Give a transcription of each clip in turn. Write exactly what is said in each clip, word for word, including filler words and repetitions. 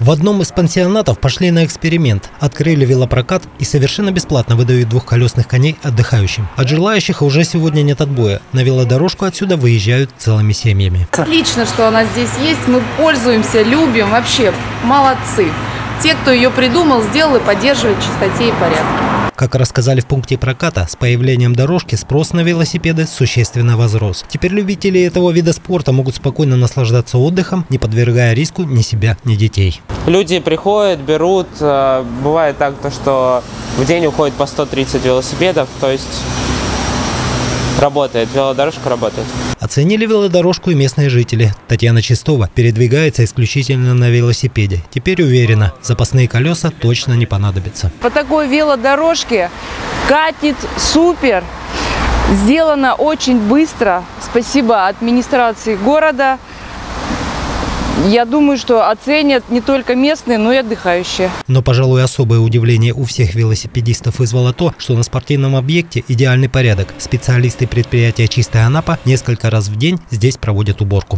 В одном из пансионатов пошли на эксперимент. Открыли велопрокат и совершенно бесплатно выдают двухколесных коней отдыхающим. От желающих уже сегодня нет отбоя. На велодорожку отсюда выезжают целыми семьями. Отлично, что она здесь есть. Мы пользуемся, любим. Вообще молодцы. Те, кто ее придумал, сделал и поддерживает в чистоте и порядке. Как рассказали в пункте проката, с появлением дорожки спрос на велосипеды существенно возрос. Теперь любители этого вида спорта могут спокойно наслаждаться отдыхом, не подвергая риску ни себя, ни детей. Люди приходят, берут. Бывает так, что в день уходит по сто тридцать велосипедов, то есть работает, велодорожка работает. Оценили велодорожку и местные жители. Татьяна Чистова передвигается исключительно на велосипеде. Теперь уверена, запасные колеса точно не понадобятся. По такой велодорожке катит супер. Сделано очень быстро. Спасибо администрации города. Я думаю, что оценят не только местные, но и отдыхающие. Но, пожалуй, особое удивление у всех велосипедистов вызвало то, что на спортивном объекте идеальный порядок. Специалисты предприятия «Чистая Анапа» несколько раз в день здесь проводят уборку.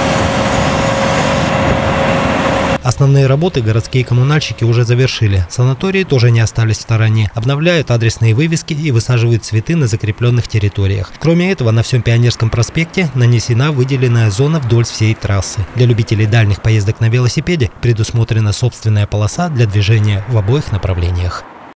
Основные работы городские коммунальщики уже завершили. Санатории тоже не остались в стороне. Обновляют адресные вывески и высаживают цветы на закрепленных территориях. Кроме этого, на всем Пионерском проспекте нанесена выделенная зона вдоль всей трассы. Для любителей дальних поездок на велосипеде предусмотрена собственная полоса для движения в обоих направлениях.